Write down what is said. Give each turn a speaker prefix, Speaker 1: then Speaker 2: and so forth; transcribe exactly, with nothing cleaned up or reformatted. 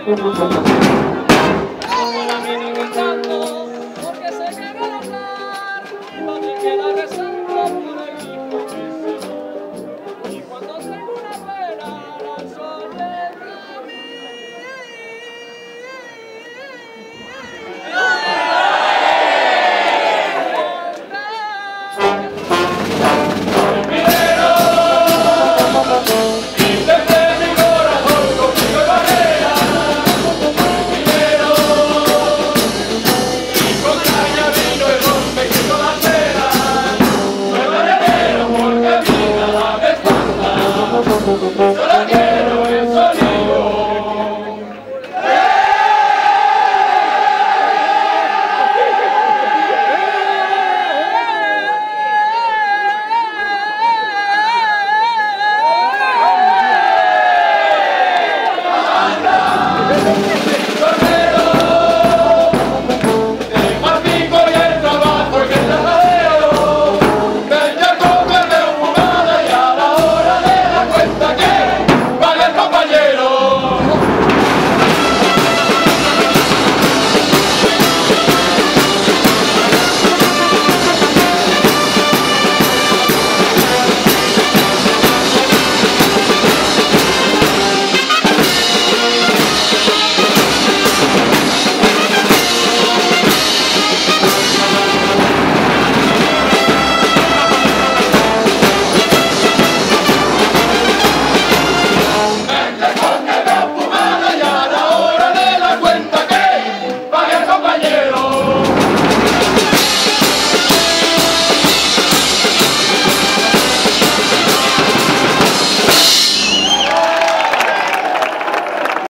Speaker 1: Ahora viene cantando porque se quiere hablar y no te queda rezando por el hijo que se va. Y cuando tengo una pena la soledad
Speaker 2: Solo quiero